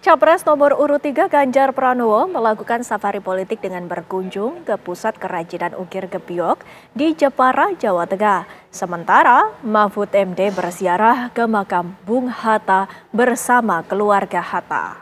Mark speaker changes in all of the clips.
Speaker 1: Capres nomor urut 3 Ganjar Pranowo melakukan safari politik dengan berkunjung ke pusat kerajinan ukir Gebyok di Jepara, Jawa Tengah. Sementara Mahfud MD berziarah ke makam Bung Hatta bersama keluarga Hatta.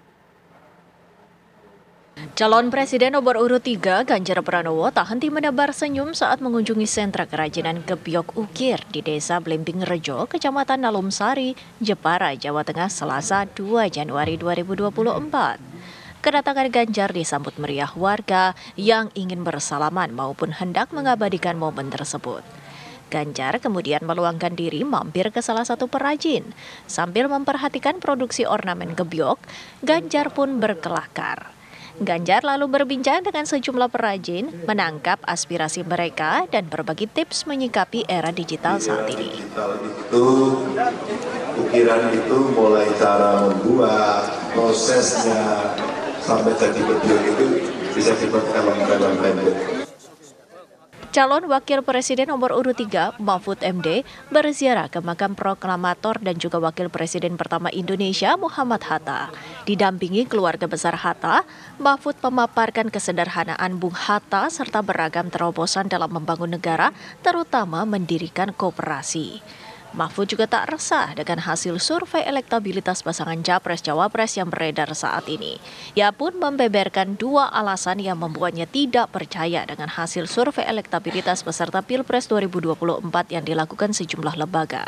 Speaker 1: Calon Presiden nomor urut 3 Ganjar Pranowo tak henti menebar senyum saat mengunjungi sentra kerajinan Gebyok Ukir di Desa Blimbing Rejo, Kecamatan Nalumsari, Jepara, Jawa Tengah, Selasa 2 Januari 2024. Kedatangan Ganjar disambut meriah warga yang ingin bersalaman maupun hendak mengabadikan momen tersebut. Ganjar kemudian meluangkan diri mampir ke salah satu perajin. Sambil memperhatikan produksi ornamen gebyok, Ganjar pun berkelakar. Ganjar lalu berbincang dengan sejumlah perajin, menangkap aspirasi mereka dan berbagi tips menyikapi era digital saat ini.
Speaker 2: Ukiran itu mulai cara membuat, prosesnya, sampai jadi gebyok itu bisa dibuat dalam pendek.
Speaker 1: Calon Wakil Presiden nomor urut 3, Mahfud MD, berziarah ke makam proklamator dan juga Wakil Presiden pertama Indonesia, Muhammad Hatta. Didampingi keluarga besar Hatta, Mahfud memaparkan kesederhanaan Bung Hatta serta beragam terobosan dalam membangun negara, terutama mendirikan koperasi. Mahfud juga tak resah dengan hasil survei elektabilitas pasangan Capres-Cawapres yang beredar saat ini. Ia pun membeberkan dua alasan yang membuatnya tidak percaya dengan hasil survei elektabilitas peserta Pilpres 2024 yang dilakukan sejumlah lembaga.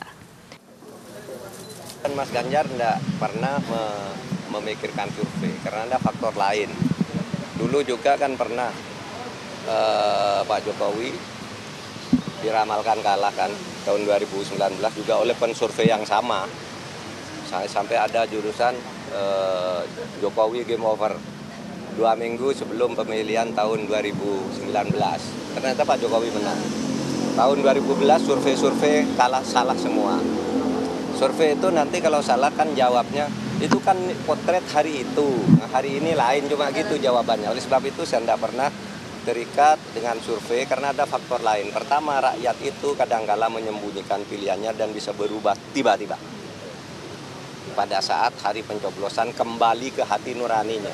Speaker 3: Mas Ganjar tidak pernah memikirkan survei karena ada faktor lain. Dulu juga kan pernah Pak Jokowi diramalkan kalah kan tahun 2019 juga oleh pensurvei yang sama. Sampai ada jurusan Jokowi game over 2 minggu sebelum pemilihan tahun 2019. Ternyata Pak Jokowi menang. Tahun 2011 survei kalah, salah semua. Survei itu nanti kalau salah kan jawabnya itu kan potret hari itu. Nah, hari ini lain, cuma gitu jawabannya. Oleh sebab itu saya tidak pernah terikat dengan survei karena ada faktor lain. Pertama, rakyat itu kadangkala menyembunyikan pilihannya dan bisa berubah tiba-tiba. Pada saat hari pencoblosan kembali ke hati nuraninya.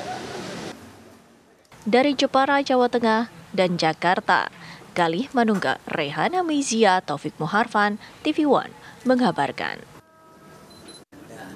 Speaker 1: Dari Jepara, Jawa Tengah dan Jakarta, Galih Manunggal, Rehana Mizia, Taufik Muharfan, TV One mengabarkan.